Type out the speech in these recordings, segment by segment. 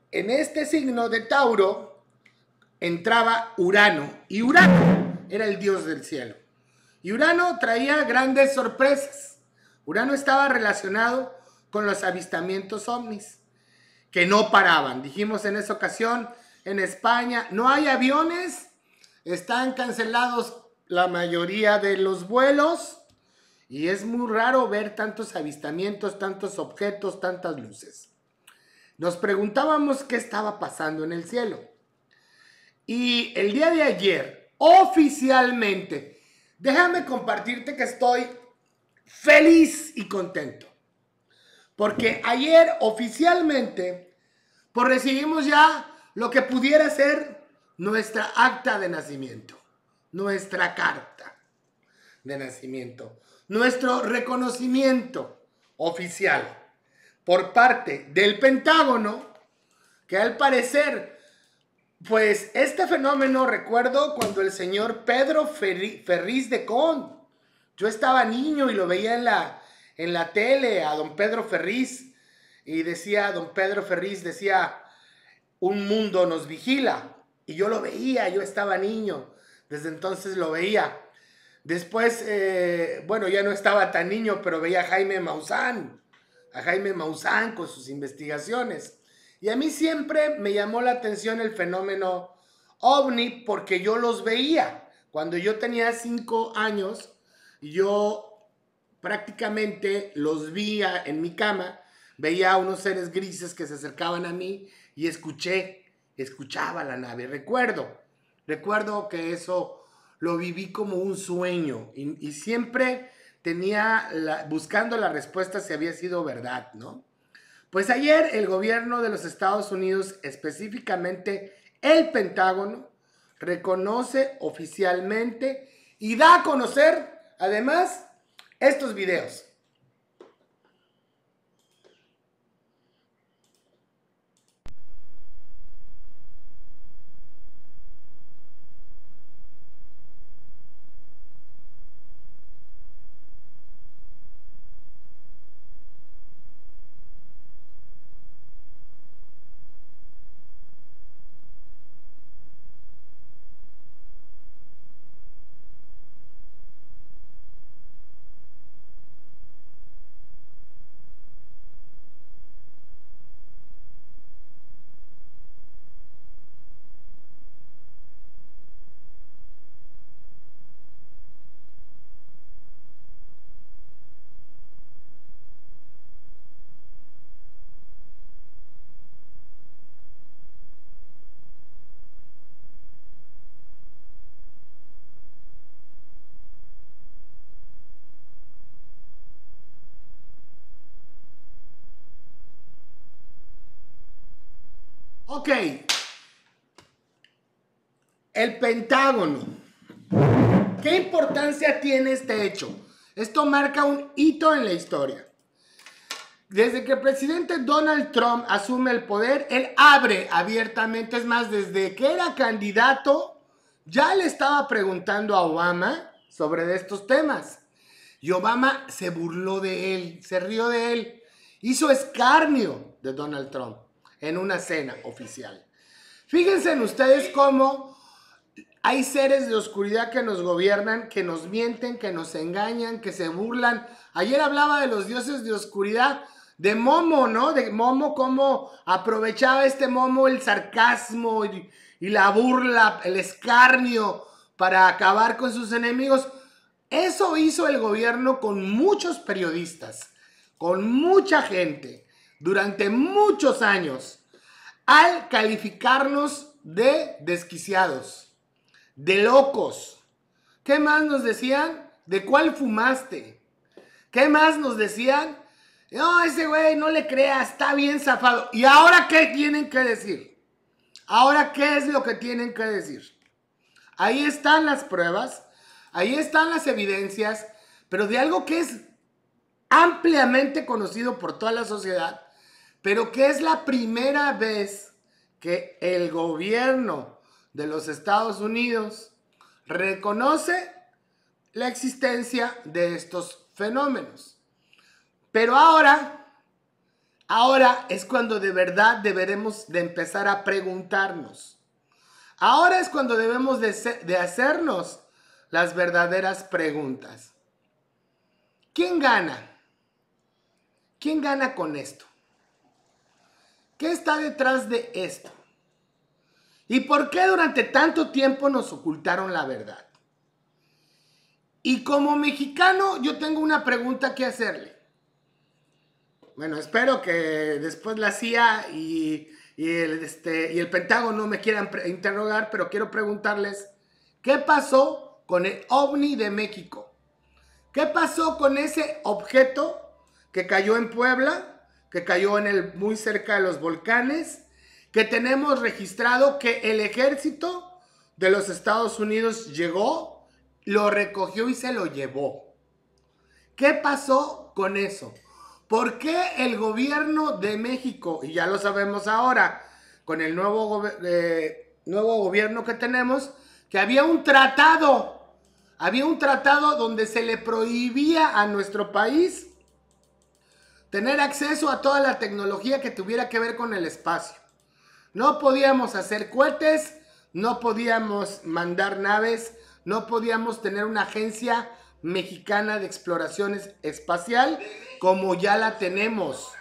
en este signo de Tauro entraba Urano, y Urano era el dios del cielo. Y Urano traía grandes sorpresas. Urano estaba relacionado con los avistamientos ovnis, que no paraban. Dijimos en esa ocasión, en España no hay aviones, están cancelados la mayoría de los vuelos, y es muy raro ver tantos avistamientos, tantos objetos, tantas luces. Nos preguntábamos qué estaba pasando en el cielo. Y el día de ayer, oficialmente, déjame compartirte que estoy feliz y contento. Porque ayer oficialmente, pues recibimos ya lo que pudiera ser nuestra acta de nacimiento, nuestra carta de nacimiento, nuestro reconocimiento oficial por parte del Pentágono, que al parecer, pues este fenómeno, recuerdo cuando el señor Pedro Ferriz de Con, yo estaba niño y lo veía en la tele a don Pedro Ferriz, y decía, don Pedro Ferriz decía, un mundo nos vigila, y yo lo veía, yo estaba niño, desde entonces lo veía. Después, bueno, ya no estaba tan niño, pero veía a Jaime Maussan con sus investigaciones. Y a mí siempre me llamó la atención el fenómeno ovni, porque yo los veía. Cuando yo tenía 5 años, yo prácticamente los veía en mi cama, veía a unos seres grises que se acercaban a mí y escuchaba la nave. Recuerdo que eso lo viví como un sueño, y siempre tenía buscando la respuesta si había sido verdad, ¿no? Pues ayer el gobierno de los Estados Unidos, específicamente el Pentágono, reconoce oficialmente y da a conocer, además, estos videos. Ok, el Pentágono. ¿Qué importancia tiene este hecho? Esto marca un hito en la historia. Desde que el presidente Donald Trump asume el poder, él abre abiertamente, es más, desde que era candidato, ya le estaba preguntando a Obama sobre estos temas. Y Obama se burló de él, se rió de él, hizo escarnio de Donald Trump en una cena oficial. Fíjense en ustedes cómo hay seres de oscuridad que nos gobiernan, que nos mienten, que nos engañan, que se burlan. Ayer hablaba de los dioses de oscuridad, de Momo, ¿no? De Momo, cómo aprovechaba este Momo el sarcasmo y la burla, el escarnio para acabar con sus enemigos. Eso hizo el gobierno con muchos periodistas, con mucha gente, durante muchos años, al calificarnos de desquiciados, de locos. ¿Qué más nos decían? ¿De cuál fumaste? ¿Qué más nos decían? No, ese güey no le creas, está bien zafado. ¿Y ahora qué tienen que decir? ¿Ahora qué es lo que tienen que decir? Ahí están las pruebas, ahí están las evidencias, pero de algo que es ampliamente conocido por toda la sociedad, pero que es la primera vez que el gobierno de los Estados Unidos reconoce la existencia de estos fenómenos. Pero ahora ahora es cuando de verdad deberemos de empezar a preguntarnos. Ahora es cuando debemos de hacernos las verdaderas preguntas. ¿Quién gana? ¿Quién gana con esto? ¿Qué está detrás de esto? ¿Y por qué durante tanto tiempo nos ocultaron la verdad? Y como mexicano, yo tengo una pregunta que hacerle. Bueno, espero que después la CIA y el Pentágono me quieran interrogar, pero quiero preguntarles, ¿qué pasó con el OVNI de México? ¿Qué pasó con ese objeto que cayó en Puebla, que cayó muy cerca de los volcanes, que tenemos registrado que el ejército de los Estados Unidos llegó, lo recogió y se lo llevó? ¿Qué pasó con eso? ¿Por qué el gobierno de México, y ya lo sabemos ahora, con el nuevo gobierno que tenemos, que había un tratado donde se le prohibía a nuestro país tener acceso a toda la tecnología que tuviera que ver con el espacio? No podíamos hacer cohetes, no podíamos mandar naves, no podíamos tener una agencia mexicana de exploración espacial como ya la tenemos.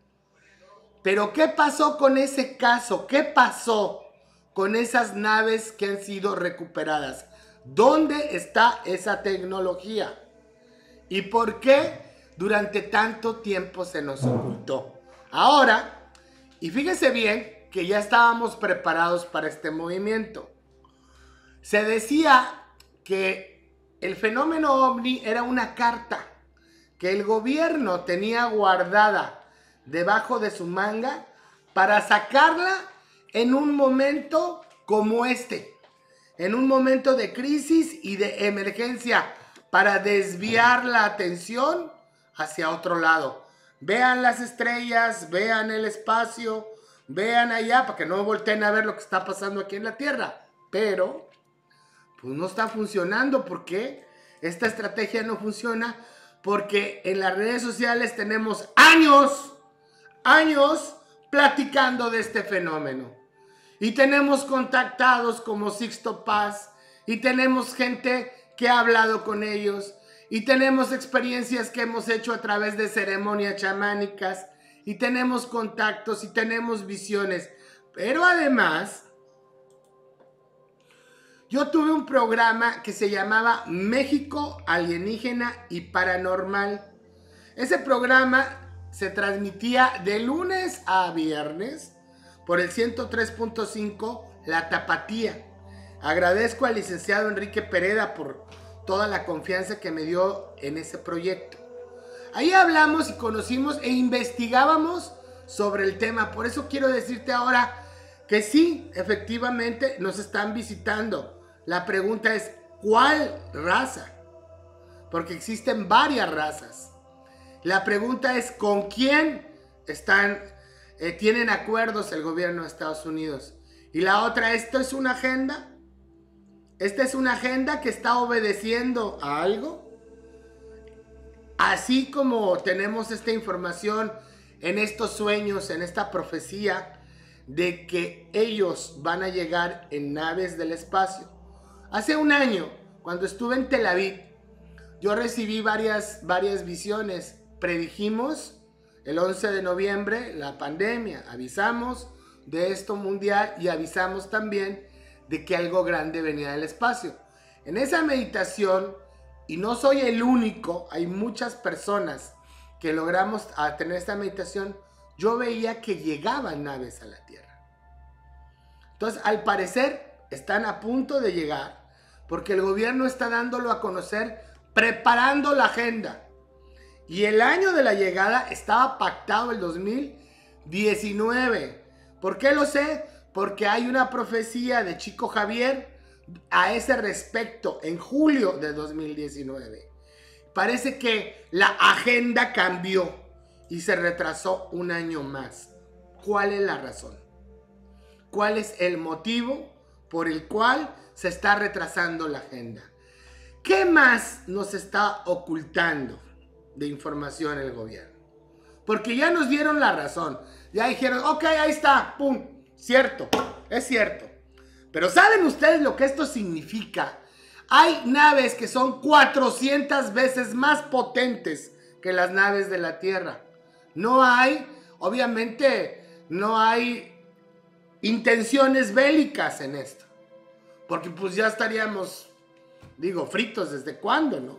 Pero ¿qué pasó con ese caso? ¿Qué pasó con esas naves que han sido recuperadas? ¿Dónde está esa tecnología? ¿Y por qué durante tanto tiempo se nos ocultó? Ahora, y fíjese bien que ya estábamos preparados para este movimiento. Se decía que el fenómeno OVNI era una carta que el gobierno tenía guardada debajo de su manga para sacarla en un momento como este, en un momento de crisis y de emergencia, para desviar la atención hacia otro lado. Vean las estrellas, vean el espacio, vean allá, para que no volteen a ver lo que está pasando aquí en la Tierra. Pero pues no está funcionando. ¿Por qué? Esta estrategia no funciona porque en las redes sociales tenemos años platicando de este fenómeno. Y tenemos contactados como Sixto Paz, y tenemos gente que ha hablado con ellos, y tenemos experiencias que hemos hecho a través de ceremonias chamánicas, y tenemos contactos y tenemos visiones. Pero además, yo tuve un programa que se llamaba México Alienígena y Paranormal. Ese programa se transmitía de lunes a viernes por el 103.5 La Tapatía. Agradezco al licenciado Enrique Pereda por toda la confianza que me dio en ese proyecto. Ahí hablamos y conocimos e investigábamos sobre el tema. Por eso quiero decirte ahora que sí, efectivamente nos están visitando. La pregunta es, ¿cuál raza? Porque existen varias razas. La pregunta es, ¿con quién tienen acuerdos el gobierno de Estados Unidos? Y la otra, ¿esto es una agenda? ¿Esta es una agenda que está obedeciendo a algo? Así como tenemos esta información en estos sueños, en esta profecía de que ellos van a llegar en naves del espacio. Hace un año, cuando estuve en Tel Aviv, yo recibí varias visiones. Predijimos el 11 de noviembre la pandemia, avisamos de esto mundial y avisamos también de que algo grande venía del espacio. En esa meditación, y no soy el único, hay muchas personas que logramos tener esta meditación, yo veía que llegaban naves a la Tierra. Entonces, al parecer, están a punto de llegar, porque el gobierno está dándolo a conocer, preparando la agenda. Y el año de la llegada estaba pactado el 2019. ¿Por qué lo sé? Porque hay una profecía de Chico Javier a ese respecto en julio de 2019. Parece que la agenda cambió y se retrasó un año más. ¿Cuál es la razón? ¿Cuál es el motivo por el cual se está retrasando la agenda? ¿Qué más nos está ocultando de información el gobierno? porque ya nos dieron la razón. Ya dijeron, ok, ahí está, pum, cierto, es cierto. Pero ¿saben ustedes lo que esto significa? Hay naves que son 400 veces más potentes que las naves de la Tierra. No hay, obviamente, no hay intenciones bélicas en esto. Porque pues ya estaríamos, digo, fritos desde cuándo, ¿no?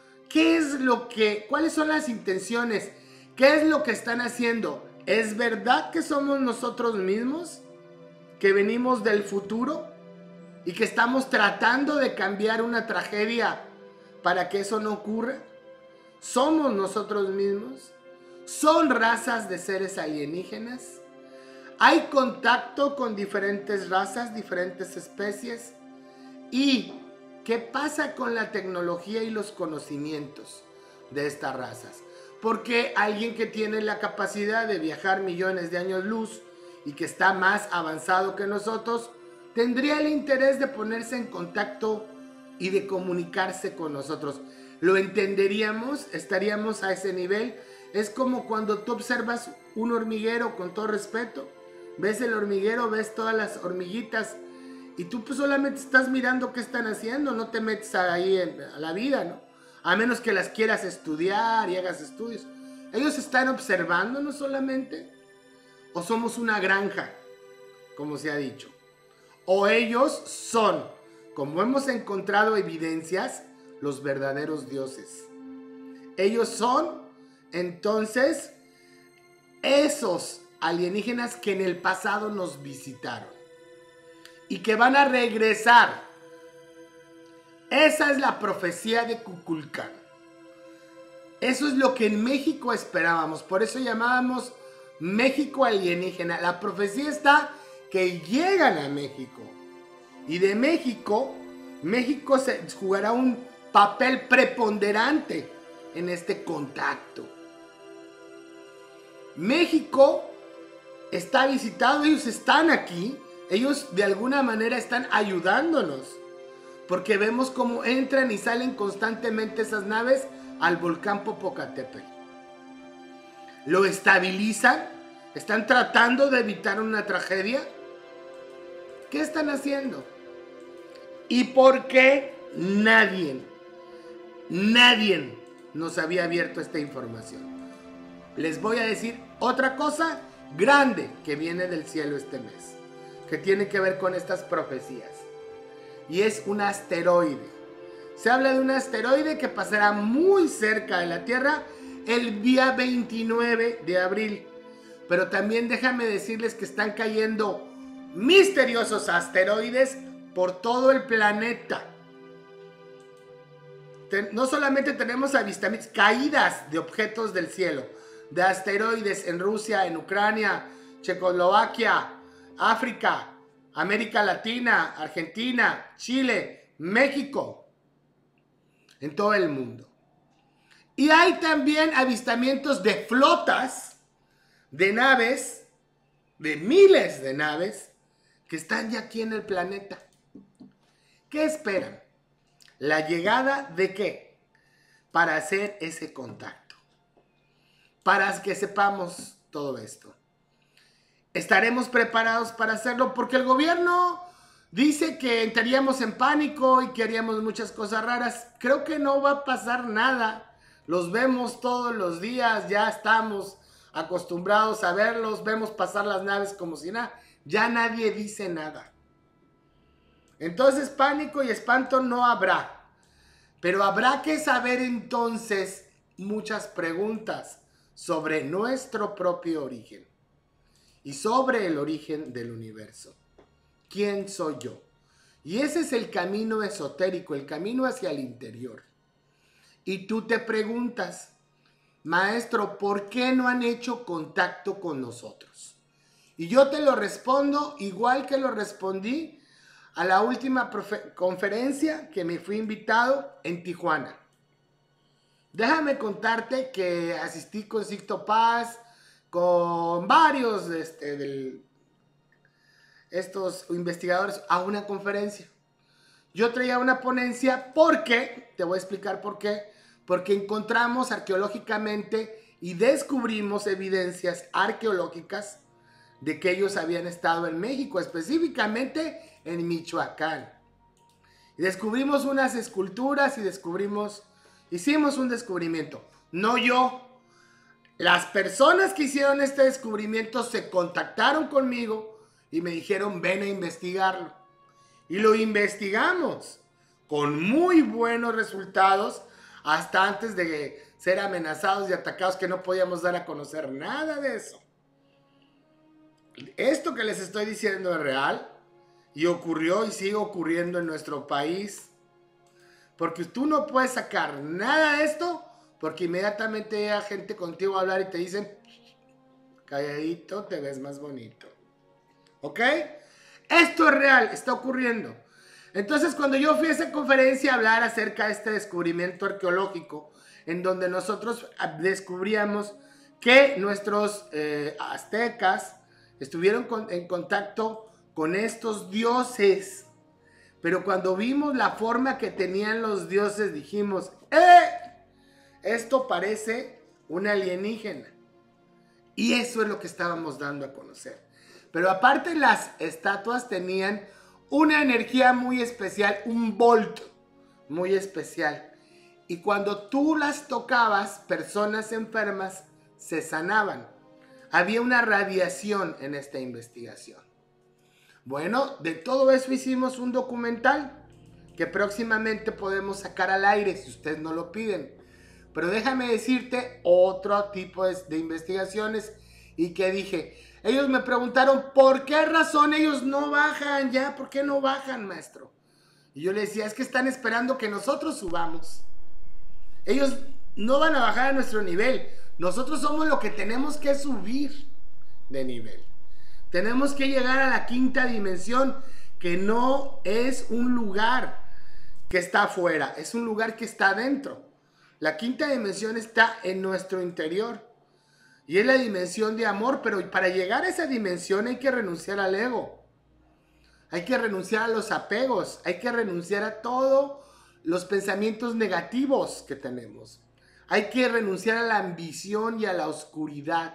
¿Cuáles son las intenciones? ¿Qué es lo que están haciendo? ¿Es verdad que somos nosotros mismos? ¿Que venimos del futuro? ¿Y que estamos tratando de cambiar una tragedia para que eso no ocurra? ¿Somos nosotros mismos? ¿Son razas de seres alienígenas? ¿Hay contacto con diferentes razas, diferentes especies? ¿Y qué pasa con la tecnología y los conocimientos de estas razas? Porque alguien que tiene la capacidad de viajar millones de años luz y que está más avanzado que nosotros, tendría el interés de ponerse en contacto y de comunicarse con nosotros. ¿Lo entenderíamos? ¿Estaríamos a ese nivel? Es como cuando tú observas un hormiguero, con todo respeto. Ves el hormiguero, ves todas las hormiguitas y tú pues solamente estás mirando qué están haciendo, no te metes ahí a la vida, ¿no? A menos que las quieras estudiar y hagas estudios. Ellos están observando, no solamente. O somos una granja, como se ha dicho. O ellos son, como hemos encontrado evidencias, los verdaderos dioses. Ellos son, entonces, esos alienígenas que en el pasado nos visitaron y que van a regresar. Esa es la profecía de Kukulcán. Eso es lo que en México esperábamos. Por eso llamábamos México alienígena. La profecía está que llegan a México. Y de México se jugará un papel preponderante en este contacto. México está visitado, ellos están aquí, ellos de alguna manera están ayudándonos, porque vemos cómo entran y salen constantemente esas naves al volcán Popocatépetl. Lo estabilizan, están tratando de evitar una tragedia. ¿Qué están haciendo? ¿Y por qué nadie nos había abierto esta información? Les voy a decir otra cosa grande que viene del cielo este mes, que tiene que ver con estas profecías, y es un asteroide. Se habla de un asteroide que pasará muy cerca de la Tierra el día 29 de abril, pero también déjame decirles que están cayendo misteriosos asteroides por todo el planeta. No solamente tenemos avistamientos, caídas de objetos del cielo, de asteroides en Rusia, en Ucrania, Checoslovaquia, África, América Latina, Argentina, Chile, México, en todo el mundo. Y hay también avistamientos de flotas, de naves, de miles de naves, que están ya aquí en el planeta. ¿Qué esperan? ¿La llegada de qué? Para hacer ese contacto. Para que sepamos todo esto. ¿Estaremos preparados para hacerlo? Porque el gobierno dice que entraríamos en pánico y que haríamos muchas cosas raras. Creo que no va a pasar nada. Los vemos todos los días, ya estamos acostumbrados a verlos, vemos pasar las naves como si nada. Ya nadie dice nada. Entonces pánico y espanto no habrá. Pero habrá que saber entonces muchas preguntas sobre nuestro propio origen y sobre el origen del universo. ¿Quién soy yo? Y ese es el camino esotérico, el camino hacia el interior. Y tú te preguntas, maestro, ¿por qué no han hecho contacto con nosotros? Y yo te lo respondo igual que lo respondí a la última conferencia que me fui invitado en Tijuana. Déjame contarte que asistí con Sixto Paz, con varios estos investigadores a una conferencia. Yo traía una ponencia porque, te voy a explicar por qué, porque encontramos arqueológicamente y descubrimos evidencias arqueológicas de que ellos habían estado en México, específicamente en Michoacán. Y descubrimos unas esculturas y hicimos un descubrimiento. No yo. Las personas que hicieron este descubrimiento se contactaron conmigo y me dijeron, ven a investigarlo. Y lo investigamos con muy buenos resultados, hasta antes de ser amenazados y atacados, que no podíamos dar a conocer nada de eso. Esto que les estoy diciendo es real y ocurrió y sigue ocurriendo en nuestro país. Porque tú no puedes sacar nada de esto, porque inmediatamente llega gente contigo a hablar y te dicen, calladito, te ves más bonito. ¿Ok? Esto es real, está ocurriendo. Entonces, cuando yo fui a esa conferencia a hablar acerca de este descubrimiento arqueológico, en donde nosotros descubríamos que nuestros aztecas estuvieron en contacto con estos dioses, pero cuando vimos la forma que tenían los dioses, dijimos, esto parece un alienígena. Y eso es lo que estábamos dando a conocer. Pero aparte, las estatuas tenían una energía muy especial, un volt muy especial. Y cuando tú las tocabas, personas enfermas se sanaban. Había una radiación en esta investigación. Bueno, de todo eso hicimos un documental que próximamente podemos sacar al aire si ustedes no lo piden. Pero déjame decirte otro tipo de investigaciones y que dije, ellos me preguntaron, ¿por qué razón ellos no bajan ya? ¿Por qué no bajan, maestro? Y yo les decía, es que están esperando que nosotros subamos. Ellos no van a bajar a nuestro nivel. Nosotros somos lo que tenemos que subir de nivel. Tenemos que llegar a la quinta dimensión, que no es un lugar que está afuera, es un lugar que está adentro. La quinta dimensión está en nuestro interior. Y es la dimensión de amor, pero para llegar a esa dimensión hay que renunciar al ego. Hay que renunciar a los apegos, hay que renunciar a todos los pensamientos negativos que tenemos. Hay que renunciar a la ambición y a la oscuridad.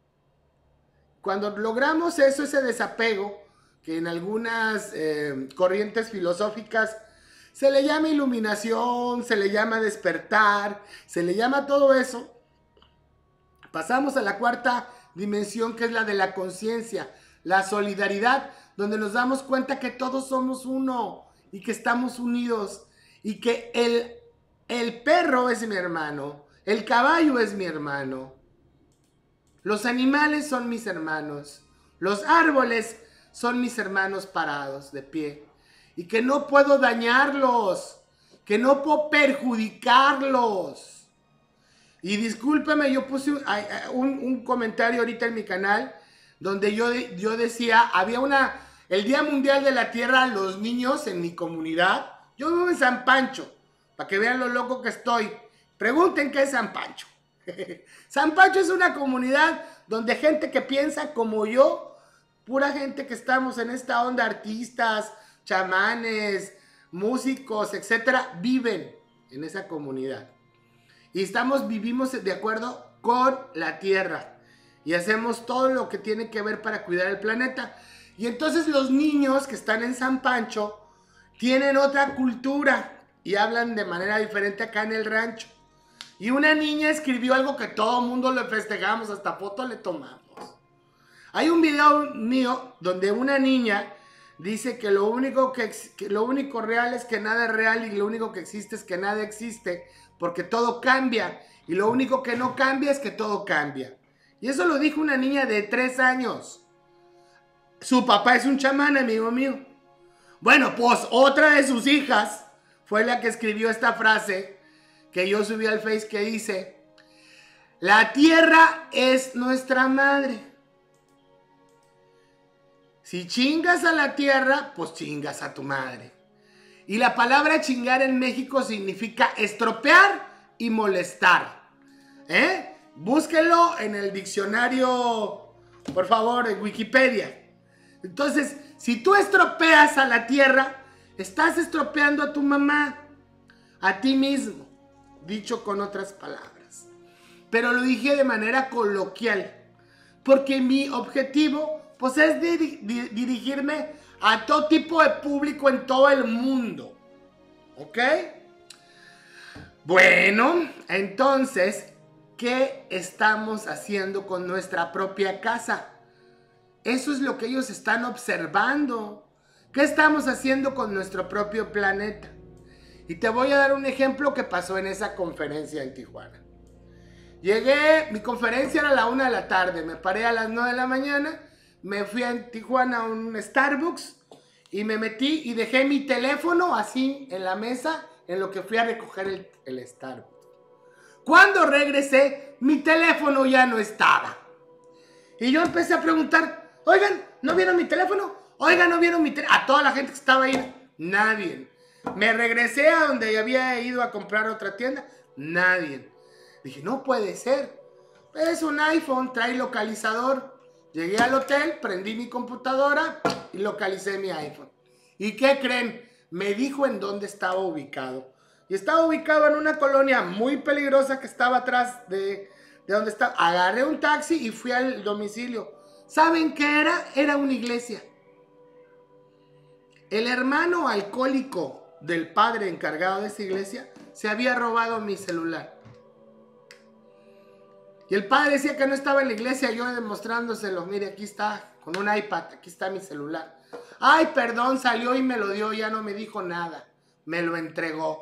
Cuando logramos eso, ese desapego, que en algunas corrientes filosóficas se le llama iluminación, se le llama despertar, se le llama todo eso, pasamos a la cuarta dimensión, que es la de la conciencia, la solidaridad, donde nos damos cuenta que todos somos uno y que estamos unidos y que el perro es mi hermano, el caballo es mi hermano, los animales son mis hermanos, los árboles son mis hermanos parados de pie y que no puedo dañarlos, que no puedo perjudicarlos. Y discúlpeme, yo puse un comentario ahorita en mi canal donde yo decía, había el Día Mundial de la Tierra, los niños en mi comunidad. Yo vivo en San Pancho, para que vean lo loco que estoy. Pregunten qué es San Pancho. San Pancho es una comunidad donde gente que piensa como yo, pura gente que estamos en esta onda, artistas, chamanes, músicos, etcétera, viven en esa comunidad. Y vivimos de acuerdo con la tierra. Y hacemos todo lo que tiene que ver para cuidar el planeta. Y entonces los niños que están en San Pancho tienen otra cultura y hablan de manera diferente acá en el rancho. Y una niña escribió algo que todo el mundo le festejamos, hasta foto le tomamos. Hay un video mío donde una niña dice que lo único real es que nada es real y lo único que existe es que nada existe, porque todo cambia y lo único que no cambia es que todo cambia. Y eso lo dijo una niña de 3 años. Su papá es un chamán, amigo mío. Bueno, pues otra de sus hijas fue la que escribió esta frase que yo subí al Face, que dice: la tierra es nuestra madre. Si chingas a la tierra, pues chingas a tu madre. Y la palabra chingar en México significa estropear y molestar. Búsquenlo en el diccionario, por favor, en Wikipedia. Entonces, si tú estropeas a la tierra, estás estropeando a tu mamá, a ti mismo, dicho con otras palabras. pero lo dije de manera coloquial, porque mi objetivo pues es dirigirme a todo tipo de público en todo el mundo, ¿ok? Bueno, entonces, ¿qué estamos haciendo con nuestra propia casa? Eso es lo que ellos están observando. ¿Qué estamos haciendo con nuestro propio planeta? Y te voy a dar un ejemplo que pasó en esa conferencia en Tijuana. Llegué, mi conferencia era a la 1 de la tarde, me paré a las 9 de la mañana, me fui a Tijuana a un Starbucks y me metí y dejé mi teléfono así en la mesa en lo que fui a recoger el Starbucks. Cuando regresé, mi teléfono ya no estaba. Y yo empecé a preguntar, oigan, ¿no vieron mi teléfono? Oigan, ¿no vieron mi teléfono? A toda la gente que estaba ahí, nadie. Me regresé a donde había ido a comprar otra tienda, nadie. Dije, no puede ser. Es un iPhone, trae localizador. Llegué al hotel, prendí mi computadora y localicé mi iPhone. ¿Y qué creen? Me dijo en dónde estaba ubicado. Y estaba ubicado en una colonia muy peligrosa que estaba atrás de donde estaba. Agarré un taxi y fui al domicilio. ¿Saben qué era? Era una iglesia. El hermano alcohólico del padre encargado de esa iglesia se había robado mi celular. Y el padre decía que no estaba en la iglesia, yo demostrándoselo. Mire, aquí está, con un iPad, aquí está mi celular. Ay, perdón, salió y me lo dio, ya no me dijo nada. Me lo entregó.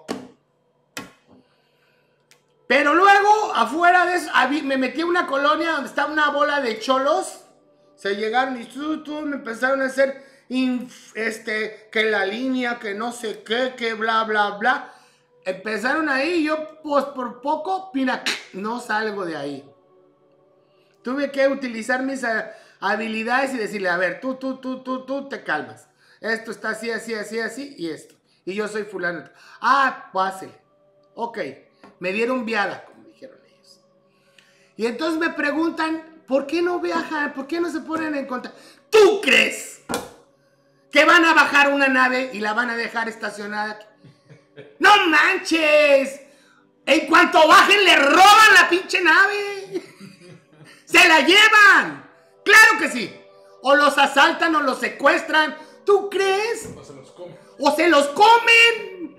Pero luego, afuera de eso, me metí a una colonia donde estaba una bola de cholos. Se llegaron y me empezaron a hacer que la línea, que no sé qué, que bla, bla, bla. Empezaron ahí y yo, pues por poco, mira, no salgo de ahí. Tuve que utilizar mis habilidades y decirle, a ver, tú te calmas. Esto está así, así, así, así y esto. Y yo soy fulano. Ah, pásele. Ok. Me dieron viada, como dijeron ellos. Y entonces me preguntan, ¿por qué no viajan? ¿Por qué no se ponen en contacto? ¿Tú crees que van a bajar una nave y la van a dejar estacionada? ¡No manches! En cuanto bajen, le roban la pinche nave. ¡Se la llevan! ¡Claro que sí! O los asaltan o los secuestran. ¿Tú crees? O se los comen. ¡O se los comen!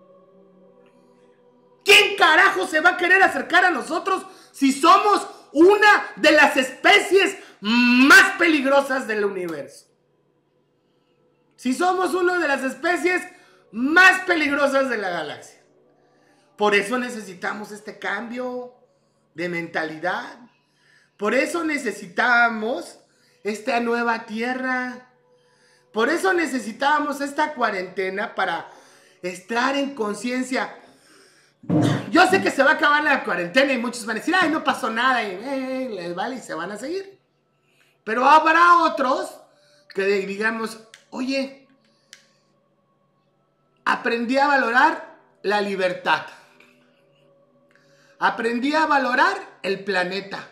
¿Quién carajo se va a querer acercar a nosotros si somos una de las especies más peligrosas del universo? Si somos una de las especies más peligrosas de la galaxia. Por eso necesitamos este cambio de mentalidad. Por eso necesitamos esta nueva tierra. Por eso necesitamos esta cuarentena para estar en conciencia. Yo sé que se va a acabar la cuarentena y muchos van a decir, ay, no pasó nada, y les vale y se van a seguir. Pero habrá otros que digamos, oye, aprendí a valorar la libertad. Aprendí a valorar el planeta.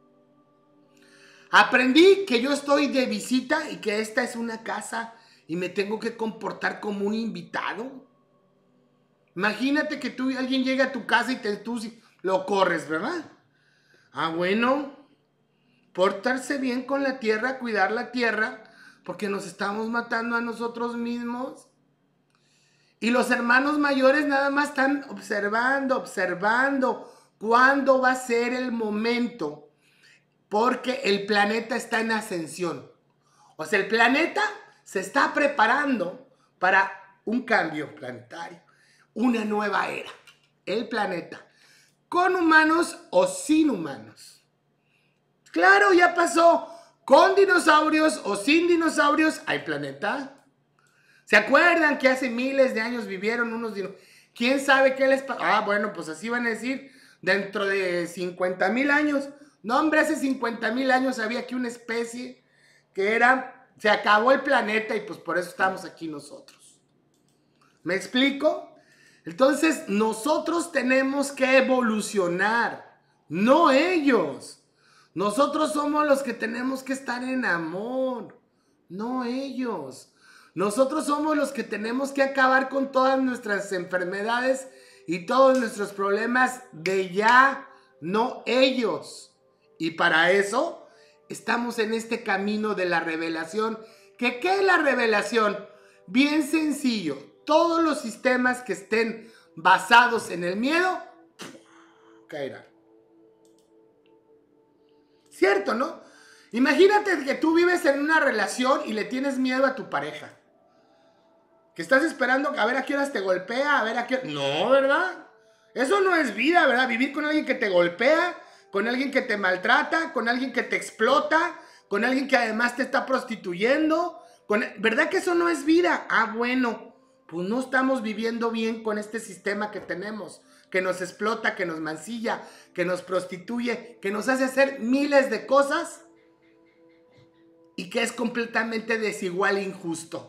Aprendí que yo estoy de visita y que esta es una casa y me tengo que comportar como un invitado. Imagínate que alguien llega a tu casa y tú lo corres, ¿verdad? Ah, bueno, portarse bien con la tierra, cuidar la tierra, porque nos estamos matando a nosotros mismos. Y los hermanos mayores nada más están observando cuándo va a ser el momento, porque el planeta está en ascensión. O sea, el planeta se está preparando para un cambio planetario. Una nueva era, el planeta, con humanos o sin humanos. Claro, ya pasó, con dinosaurios o sin dinosaurios, hay planeta. ¿Se acuerdan que hace miles de años vivieron unos dinosaurios? ¿Quién sabe qué les pasó? Ah, bueno, pues así van a decir, dentro de 50,000 años. No, hombre, hace 50,000 años había aquí una especie que se acabó el planeta y pues por eso estamos aquí nosotros. ¿Me explico? Entonces, nosotros tenemos que evolucionar, no ellos. Nosotros somos los que tenemos que estar en amor, no ellos. Nosotros somos los que tenemos que acabar con todas nuestras enfermedades y todos nuestros problemas de ya no ellos. Y para eso estamos en este camino de la revelación. ¿Qué es la revelación? Bien sencillo. Todos los sistemas que estén basados en el miedo caerán. ¿Cierto, no? Imagínate que tú vives en una relación y le tienes miedo a tu pareja. Que estás esperando a ver a qué horas te golpea, a ver a qué... No, ¿verdad? Eso no es vida, ¿verdad? Vivir con alguien que te golpea, con alguien que te maltrata, con alguien que te explota, con alguien que además te está prostituyendo. ¿Verdad que eso no es vida? Ah, bueno, pues no estamos viviendo bien con este sistema que tenemos, que nos explota, que nos mancilla, que nos prostituye, que nos hace hacer miles de cosas y que es completamente desigual e injusto.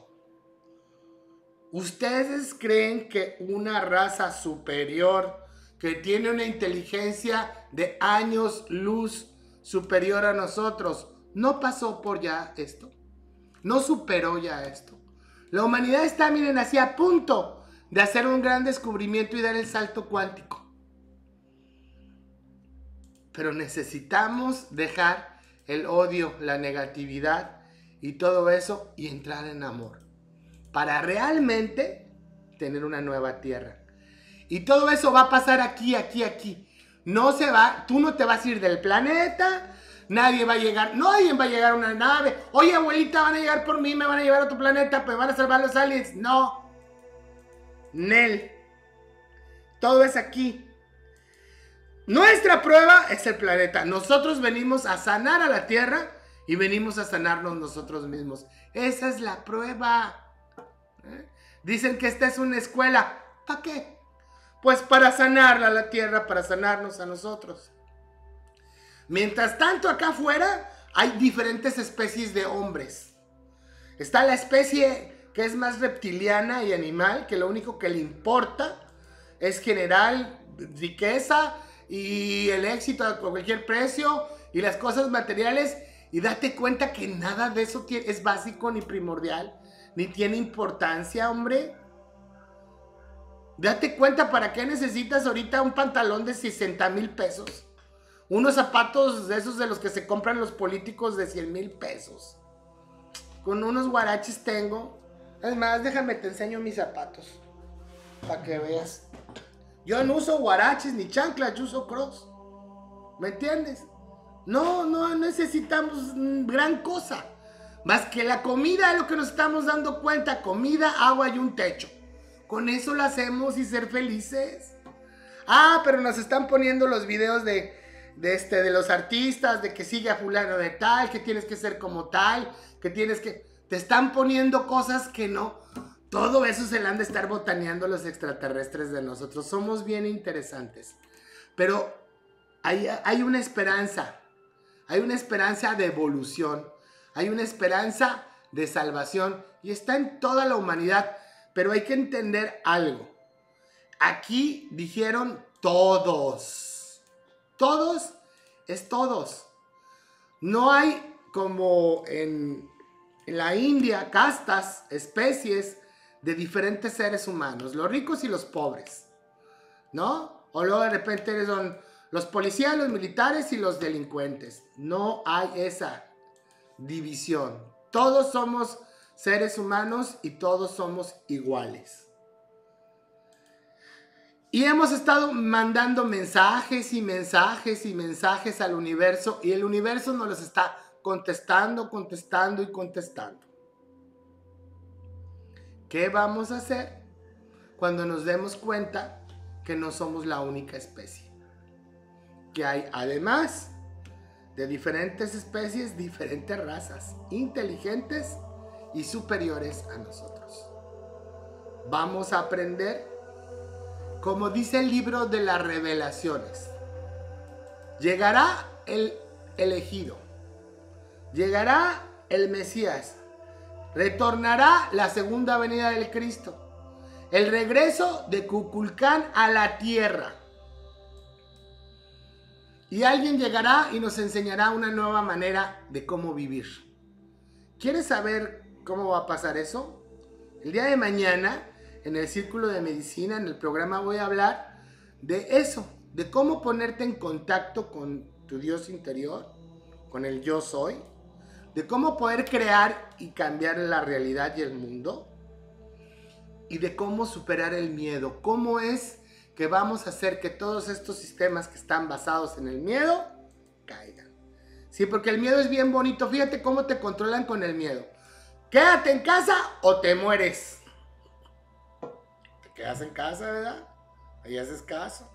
¿Ustedes creen que una raza superior que tiene una inteligencia de años luz superior a nosotros no pasó por ya esto? ¿No superó ya esto? La humanidad está, miren, así a punto de hacer un gran descubrimiento y dar el salto cuántico. Pero necesitamos dejar el odio, la negatividad y todo eso y entrar en amor para realmente tener una nueva tierra. Y todo eso va a pasar aquí, aquí, aquí. No se va, tú no te vas a ir del planeta, nadie va a llegar, nadie va a llegar a una nave. Oye, abuelita, van a llegar por mí, me van a llevar a tu planeta, pues van a salvar los aliens. No. Nel. Todo es aquí. Nuestra prueba es el planeta. Nosotros venimos a sanar a la tierra y venimos a sanarnos nosotros mismos. Esa es la prueba. Dicen que esta es una escuela. ¿Para qué? Pues para sanarla a la tierra, para sanarnos a nosotros. Mientras tanto, acá afuera hay diferentes especies de hombres. Está la especie que es más reptiliana y animal, que lo único que le importa es generar riqueza y el éxito a cualquier precio y las cosas materiales. Y date cuenta que nada de eso es básico ni primordial, ni tiene importancia, hombre. Date cuenta, ¿para qué necesitas ahorita un pantalón de 60,000 pesos? Unos zapatos de esos de los que se compran los políticos de 100,000 pesos. Con unos guaraches tengo. Es más, déjame te enseño mis zapatos para que veas. Yo no uso guaraches ni chanclas, yo uso crocs. ¿Me entiendes? No necesitamos gran cosa. Más que la comida es lo que nos estamos dando cuenta. Comida, agua y un techo. Con eso lo hacemos y ser felices. Ah, pero nos están poniendo los videos de los artistas, de que sigue a fulano de tal, que tienes que ser como tal, que tienes que... Te están poniendo cosas que no. Todo eso se le han de estar botaneando los extraterrestres de nosotros. Somos bien interesantes. Pero hay una esperanza. Hay una esperanza de evolución. Hay una esperanza de salvación. Y está en toda la humanidad. Pero hay que entender algo. Aquí dijeron todos. Todos es todos. No hay como en la India castas, especies de diferentes seres humanos. Los ricos y los pobres. ¿No? O luego de repente son los policías, los militares y los delincuentes. No hay esa división. Todos somos seres humanos y todos somos iguales. Y hemos estado mandando mensajes y mensajes y mensajes al universo y el universo nos los está contestando, contestando y contestando. ¿Qué vamos a hacer cuando nos demos cuenta que no somos la única especie? Que hay además de diferentes especies, diferentes razas, inteligentes y superiores a nosotros. Vamos a aprender, como dice el libro de las Revelaciones, llegará el elegido, llegará el Mesías, retornará la segunda venida del Cristo, el regreso de Kukulcán a la tierra. Y alguien llegará y nos enseñará una nueva manera de cómo vivir. ¿Quieres saber cómo va a pasar eso? El día de mañana, en el Círculo de Medicina, en el programa voy a hablar de eso, de cómo ponerte en contacto con tu Dios interior, con el yo soy, de cómo poder crear y cambiar la realidad y el mundo, y de cómo superar el miedo. Cómo es que vamos a hacer que todos estos sistemas que están basados en el miedo caigan. Sí, porque el miedo es bien bonito. Fíjate cómo te controlan con el miedo. Quédate en casa o te mueres. Te quedas en casa, ¿verdad? Ahí haces caso.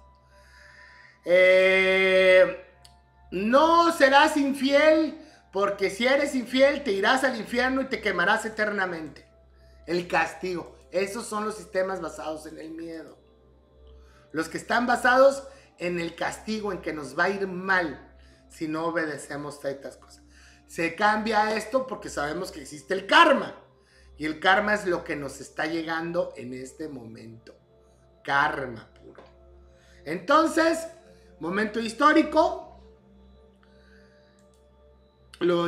No serás infiel, porque si eres infiel te irás al infierno y te quemarás eternamente. El castigo. Esos son los sistemas basados en el miedo. Los que están basados en el castigo, en que nos va a ir mal si no obedecemos a estas cosas. Se cambia esto porque sabemos que existe el karma. Y el karma es lo que nos está llegando en este momento. Karma puro. Entonces, momento histórico. Lo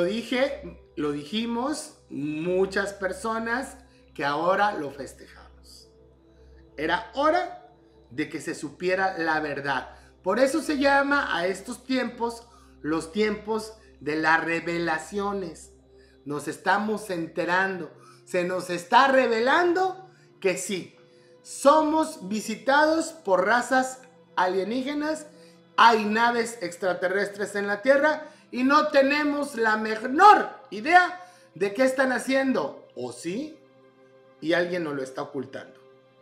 dijimos muchas personas que ahora lo festejamos. Era hora de que se supiera la verdad. Por eso se llama a estos tiempos los tiempos de las revelaciones. Nos estamos enterando, se nos está revelando que sí, somos visitados por razas alienígenas, hay naves extraterrestres en la Tierra y no tenemos la menor idea de qué están haciendo, ¿o sí? Y alguien nos lo está ocultando.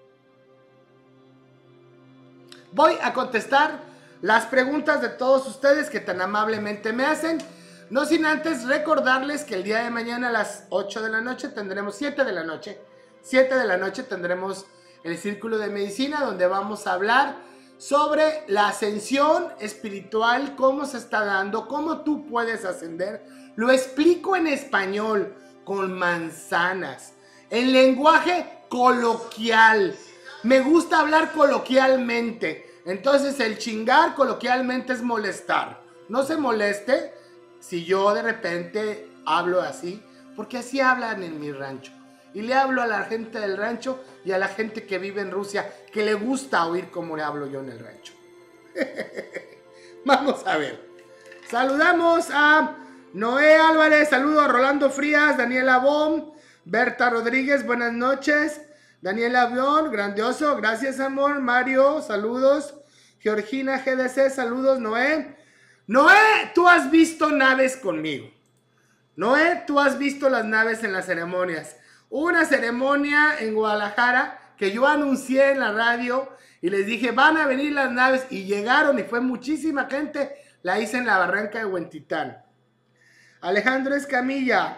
Voy a contestar las preguntas de todos ustedes que tan amablemente me hacen. No sin antes recordarles que el día de mañana a las 8 de la noche tendremos 7 de la noche tendremos el Círculo de Medicina, donde vamos a hablar sobre la ascensión espiritual, cómo se está dando, cómo tú puedes ascender. Lo explico en español, con manzanas, en lenguaje coloquial. Me gusta hablar coloquialmente. Entonces el chingar coloquialmente es molestar. No se moleste si yo de repente hablo así, porque así hablan en mi rancho. Y le hablo a la gente del rancho y a la gente que vive en Rusia, que le gusta oír cómo le hablo yo en el rancho. Vamos a ver. Saludamos a Noé Álvarez, saludos a Rolando Frías, Daniela Bom, Berta Rodríguez, buenas noches. Daniela Avión, grandioso, gracias amor. Mario, saludos. Georgina GDC, saludos. Noé, tú has visto naves conmigo. Noé, tú has visto las naves en las ceremonias. Hubo una ceremonia en Guadalajara que yo anuncié en la radio y les dije, van a venir las naves, y llegaron y fue muchísima gente. La hice en la barranca de Huentitán. Alejandro Escamilla,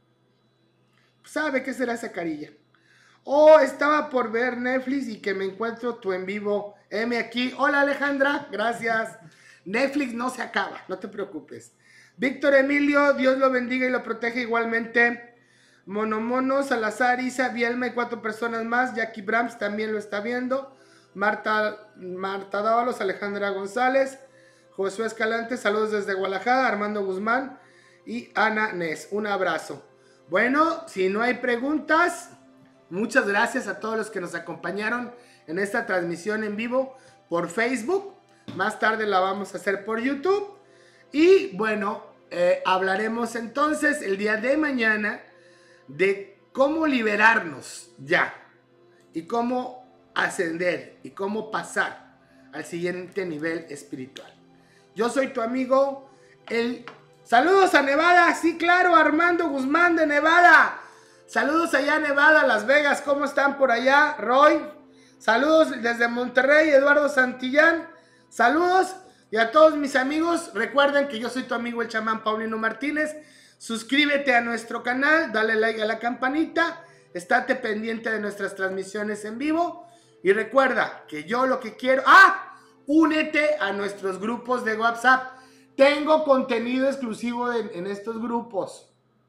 ¿sabe qué será esa carilla? Oh, estaba por ver Netflix y que me encuentro tu en vivo. M aquí. Hola Alejandra, gracias. Netflix no se acaba, no te preocupes. Víctor Emilio, Dios lo bendiga y lo protege igualmente. Mono, Salazar, Isa, Bielma y 4 personas más. Jackie Brams también lo está viendo. Marta Dávalos, Alejandra González, Josué Escalante, saludos desde Guadalajara. Armando Guzmán y Ana Nes, un abrazo. Bueno, si no hay preguntas, muchas gracias a todos los que nos acompañaron en esta transmisión en vivo por Facebook. Más tarde la vamos a hacer por YouTube. Y bueno, hablaremos entonces el día de mañana de cómo liberarnos ya. Y cómo ascender y cómo pasar al siguiente nivel espiritual. Yo soy tu amigo, Saludos a Nevada, sí claro, Armando Guzmán de Nevada. Saludos allá a Nevada, Las Vegas, ¿cómo están por allá? Roy, saludos desde Monterrey, Eduardo Santillán, saludos. Y a todos mis amigos, recuerden que yo soy tu amigo el chamán Paulino Martínez. Suscríbete a nuestro canal, dale like a la campanita, estate pendiente de nuestras transmisiones en vivo. Y recuerda que yo lo que quiero... únete a nuestros grupos de WhatsApp. Tengo contenido exclusivo en estos grupos.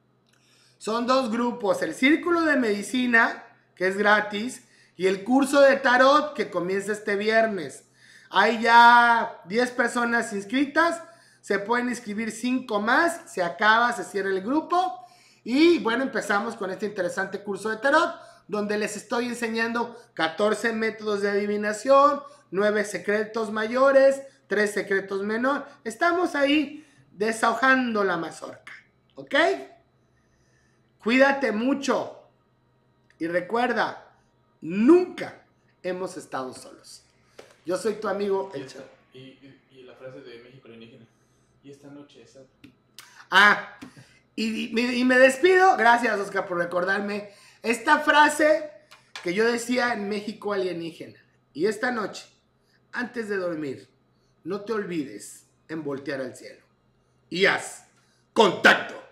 Son 2 grupos, el Círculo de Medicina, que es gratis, y el curso de Tarot, que comienza este viernes. Hay ya 10 personas inscritas, se pueden inscribir 5 más, se acaba, se cierra el grupo. Y bueno, empezamos con este interesante curso de tarot, donde les estoy enseñando 14 métodos de adivinación, 9 secretos mayores, 3 secretos menores. Estamos ahí deshojando la mazorca, ¿ok? Cuídate mucho y recuerda, nunca hemos estado solos. Yo soy tu amigo El Chavo. Y la frase de México alienígena. Y esta noche es... Y me despido. Gracias, Oscar, por recordarme esta frase que yo decía en México alienígena. Y esta noche, antes de dormir, no te olvides en voltear al cielo. Y haz contacto.